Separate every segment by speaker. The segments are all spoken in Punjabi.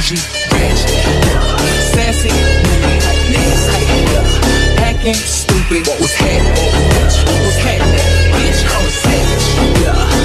Speaker 1: bougie, ratchet, sassy, niggas like acting stupid. What was happening? What was happening? Bitch, I'm a savage. Yeah.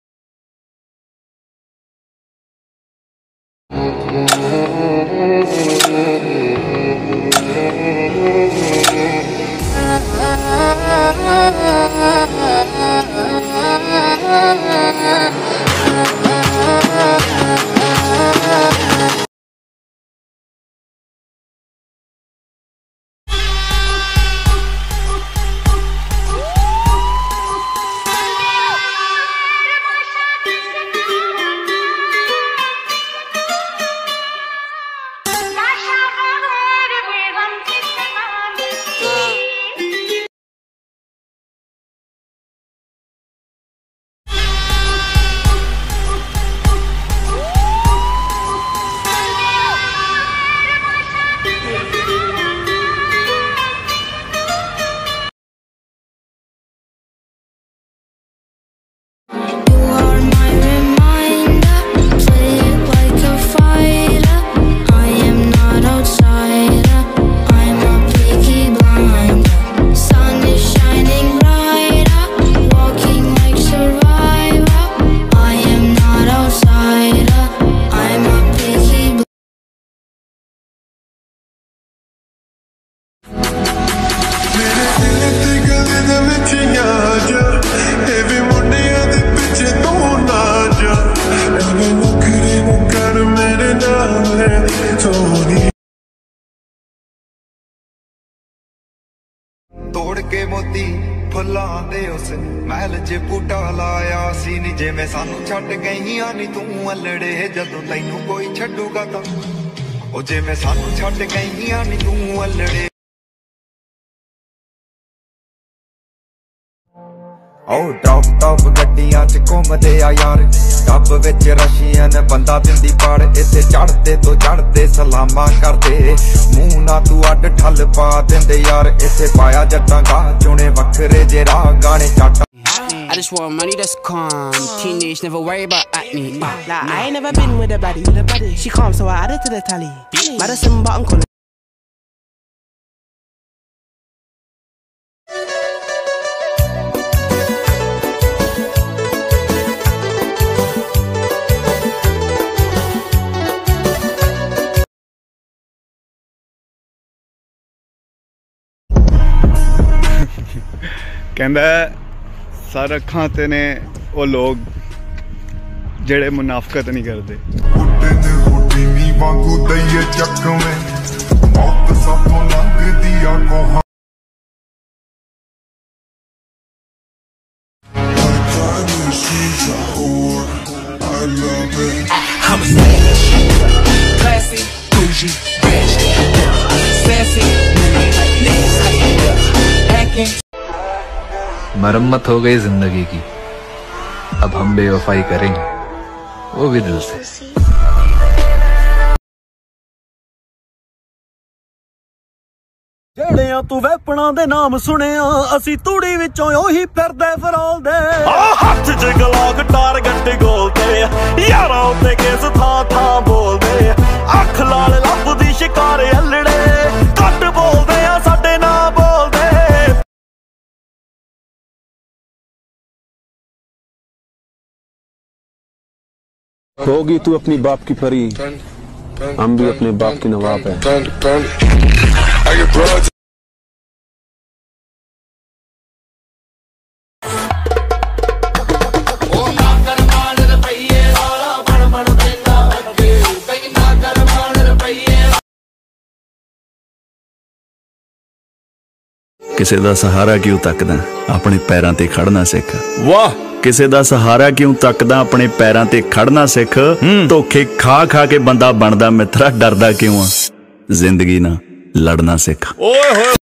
Speaker 2: ਤੋੜ ਕੇ ਮੋਤੀ ਫੁੱਲਾਂ ਦੇ ਉਸ ਮਹਿਲ 'ਚ ਬੂਟਾ ਲਾਇਆ ਸੀ ਨੀ ਜਿਵੇਂ ਸਾਨੂੰ ਛੱਡ ਗਈਆਂ ਨੀ ਤੂੰ ਅਲੜੇ ਜਦੋਂ ਤੈਨੂੰ ਕੋਈ ਛੱਡੂਗਾ ਤਾਂ ਉਹ ਜਿਵੇਂ ਸਾਨੂੰ ਛੱਡ ਗਈਆਂ ਨੀ ਤੂੰ ਅਲੜੇ ਉਹ ਟੌਪ ਗੱਡੀਆਂ 'ਚ ਘੁੰਮਦੇ ਆ ਯਾਰ ਟੱਬ ਵਿੱਚ ਰਸ਼ੀਆਂ ਨੇ ਬੰਦਾ ਦਿੰਦੀ ਪਾੜ ਇੱਥੇ ਚੜਦੇ ਤੋਂ ਚੜਦੇ ਸਲਾਮਾਂ ਕਰਦੇ ਮੂੰਹ ਨਾ ਤੂੰ ਅੱਡ ਠੱਲ ਪਾ ਦਿੰਦੇ ਯਾਰ ਇੱਥੇ ਪਾਇਆ ਜੱਟਾਂ ਗਾ ਚੁਣੇ ਵੱਖਰੇ ਜੇ ਰਾਹ ਗਾਣੇ ਚੱਟ
Speaker 3: I just want money that's calm. Teenage, never worry about acne. Like, I ain't never been with a baddie. She calm, so I added to the tally. Madison button calling.
Speaker 4: ਕਹਿੰਦਾ ਸਰ ਅੱਖਾਂ ਤੇ ਨੇ ਉਹ ਲੋਕ ਜਿਹੜੇ ਮੁਨਾਫਕਤ ਨਹੀਂ ਕਰਦੇ
Speaker 5: ਰੋਟੀ ਨੀ ਵਾਂਗੂ ਦਈਏ ਚੱਕਵੇਂ ਮੌਤ ਸਾਥੋਂ ਲੰਘਦੀ ਆ ਕੋਹਾਂ
Speaker 1: I'm a savage, classy, bougie, ratchet, sassy, niggas like acting.
Speaker 6: मरम्मत हो गई जिंदगी की, अब हम बेवफाई करेंगे, वो भी दिल से।
Speaker 7: ਜਿਹੜਿਆਂ ਤੂੰ ਵੈਪਣਾ ਦੇ ਨਾਮ ਸੁਣਿਆ ਅਸੀਂ ਤੂੜੀ ਵਿੱਚੋਂ ਉਹੀ ਫਿਰਦੇ ਫਰੋਲਦੇ ਆ ਹੱਥ 'ਚ ਗਲਾਕ ਟਾਰਗੇਟ ਗੋਲਦੇ ਯਾਰਾਂ ਉੱਤੇ ਕੇਸ ਥਾਂ ਥਾਂ ਬੋਲਦੇ ਅੱਖ ਲਾਲ ਲੱਭਦੀ ਸ਼ਿਕਾਰੇ ਅਲੜੇ ਘੱਟ ਬੋਲਦੇ ਆ ਸਾਡੇ ਨਾਂ ਬੋਲਦੇ
Speaker 8: होगी तू अपनी बाप की परी, हम भी अपने बाप के नवाब हैं।
Speaker 9: ਕਿਸੇ ਦਾ ਸਹਾਰਾ ਕਿਉਂ ਤੱਕਦਾ ਆਪਣੇ ਪੈਰਾਂ ਤੇ ਖੜਨਾ ਸਿੱਖ।
Speaker 7: ਵਾਹ
Speaker 9: ਕਿਸੇ ਦਾ ਸਹਾਰਾ ਕਿਉਂ ਤੱਕਦਾ ਆਪਣੇ ਪੈਰਾਂ ਤੇ ਖੜਨਾ ਸਿੱਖ। ਧੋਖੇ ਖਾ ਖਾ ਕੇ ਬੰਦਾ ਬਣਦਾ ਮਿੱਤਰਾ ਡਰਦਾ ਕਿਉਂ ਆ ਜ਼ਿੰਦਗੀ ਨਾਲ ਲੜਨਾ ਸਿੱਖ। ਓਏ ਹੋਏ